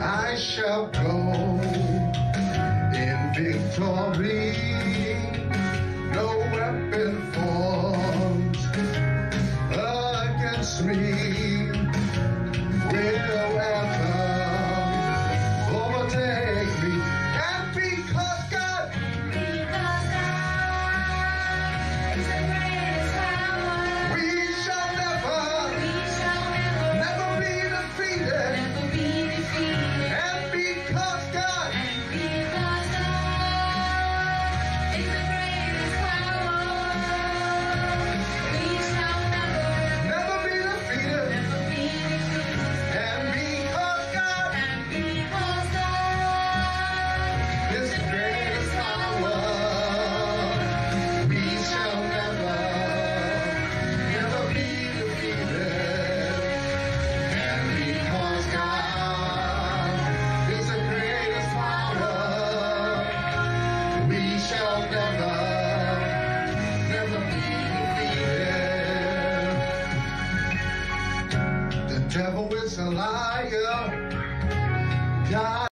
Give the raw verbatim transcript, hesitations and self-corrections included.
I shall go in victory. No weapon formed against me will ever overtake me. And because God, Because God is the greatest power, we shall never, we shall never, never be defeated. never be defeated. And because God, And because God is the greatest power, we shall never, never be defeated. never be defeated. And because God And because God is the greatest power, we shall never, never be defeated. And because God is the greatest power, we shall never, never be defeated. The devil is a liar. God